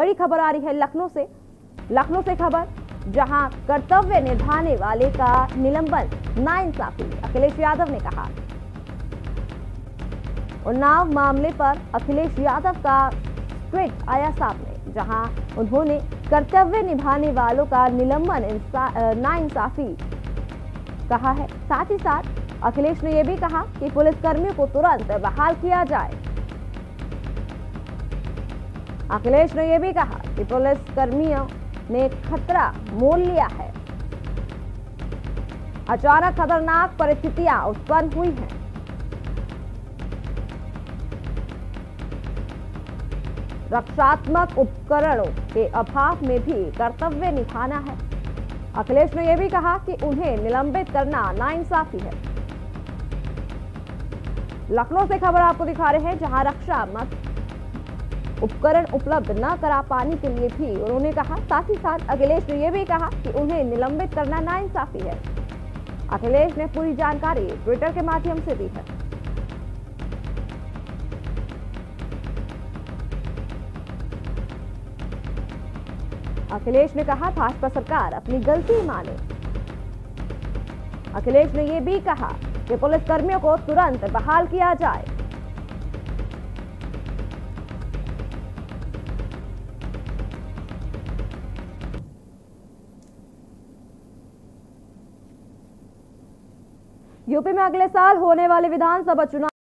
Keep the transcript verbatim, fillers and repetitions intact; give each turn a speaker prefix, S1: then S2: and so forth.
S1: बड़ी खबर आ रही है लखनऊ से। लखनऊ से खबर, जहां कर्तव्य निभाने वाले का निलंबन नाइंसाफी। अखिलेश यादव ने कहा, उन्नाव मामले पर अखिलेश यादव का ट्वीट आया सामने, जहां उन्होंने कर्तव्य निभाने वालों का निलंबन नाइंसाफी कहा है। साथ ही साथ अखिलेश ने यह भी कहा कि पुलिसकर्मियों को तुरंत बहाल किया जाए। अखिलेश ने यह भी कहा कि पुलिसकर्मियों ने खतरा मोल लिया है। अचानक खतरनाक परिस्थितियां उत्पन्न हुई हैं। रक्षात्मक उपकरणों के अभाव में भी कर्तव्य निभाना है। अखिलेश ने यह भी कहा कि उन्हें निलंबित करना नाइंसाफी है। लखनऊ से खबर आपको दिखा रहे हैं, जहां रक्षात्मक उपकरण उपलब्ध न करा पाने के लिए भी उन्होंने कहा। साथ ही साथ अखिलेश ने यह भी कहा कि उन्हें निलंबित करना नाइंसाफी है। अखिलेश ने पूरी जानकारी ट्विटर के माध्यम से दी है। अखिलेश ने कहा, भाजपा सरकार अपनी गलती माने। अखिलेश ने यह भी कहा कि पुलिसकर्मियों को तुरंत बहाल किया जाए। यूपी में अगले साल होने वाले विधानसभा चुनाव